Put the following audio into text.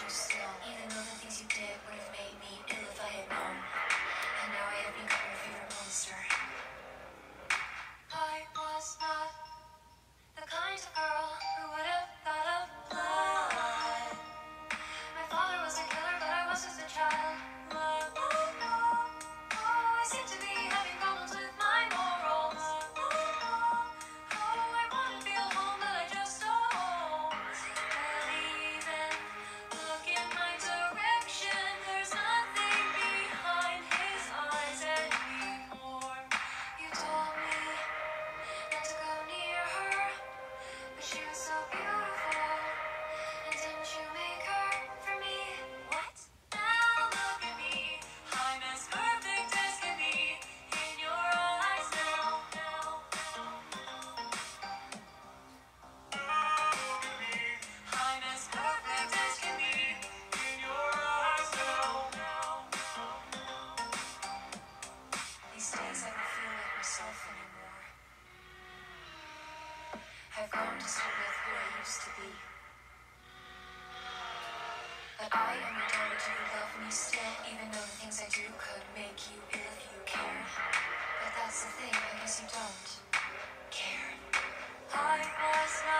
still, even though the things you did would have made me ill if I had known. And now I have become your favorite monster. I was not the kind of girl who would have thought of blood. My father was a killer, but I was just a child. I seem to be having problems with my morals. I want to feel home, but I just don't. But even look in my direction, there's nothing behind his eyes anymore. You told me not to go near her, but she was so beautiful. And didn't you make her for me? What? Now look at me. I'm as perfect as can be in your eyes now. I'm as perfect as can be in your eyes now. These days I don't feel like myself anymore. I've grown distant with who I used to be. But I am your daughter. Do you love me still? Even though the things I do could make you ill if you care. But that's the thing, I guess you don't care. I was not